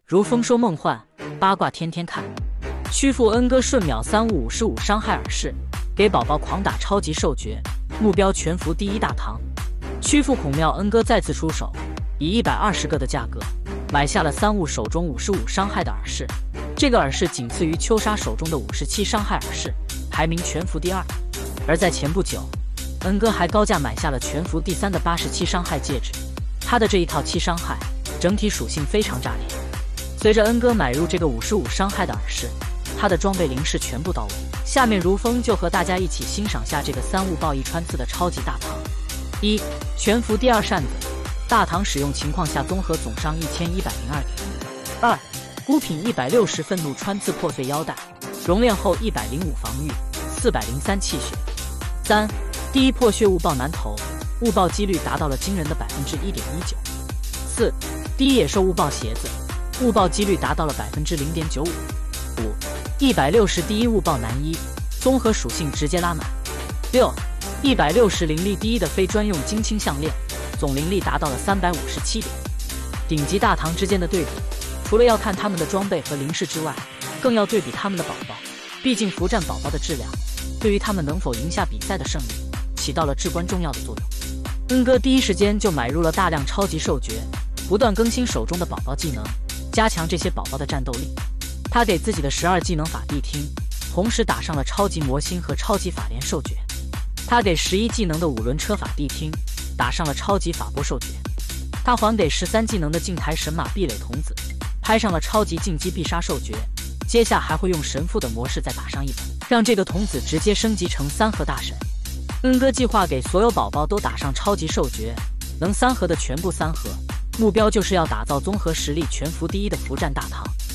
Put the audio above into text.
如风说梦幻，八卦天天看。屈服恩哥瞬秒3555伤害耳饰，给宝宝狂打超级兽诀，目标全服第一大唐。屈服孔庙恩哥再次出手，以120个的价格买下了3物手中55伤害的耳饰。这个耳饰仅次于秋莎手中的57伤害耳饰，排名全服第2。而在前不久，恩哥还高价买下了全服第3的87伤害戒指。他的这一套7伤害整体属性非常炸裂。随着恩哥买入这个55伤害的耳饰，他的装备灵饰全部到位。下面如风就和大家一起欣赏下这个3物爆1穿刺的超级大唐。1. 全服第2扇子，大唐使用情况下综合总伤1102点。2. 孤品160愤怒穿刺破碎腰带，熔炼后105防御，403气血。3. 第一破血物爆男头，物爆几率达到了惊人的1.19%。4. 第一野兽物爆鞋子，物爆几率达到了0.95%。5. 160第一物爆男衣，综合属性直接拉满。6. 160灵力第一的非专用金青项链，总灵力达到了357点。顶级大唐之间的对比，除了要看他们的装备和灵饰之外，更要对比他们的宝宝。毕竟服战宝宝的质量，对于他们能否赢下比赛的胜利，起到了至关重要的作用。恩哥第一时间就买入了大量超级兽诀，不断更新手中的宝宝技能，加强这些宝宝的战斗力。他给自己的12技能法谛听，同时打上了超级魔心和超级法莲兽诀。他给11技能的5轮车法谛听，打上了超级法波兽诀。他还给13技能的镜台神马壁垒童子，拍上了超级进击必杀兽诀。接下还会用神父的模式再打上一本，让这个童子直接升级成3合大神。恩哥计划给所有宝宝都打上超级兽诀，能3合的全部3合，目标就是要打造综合实力全服第一的服战大唐。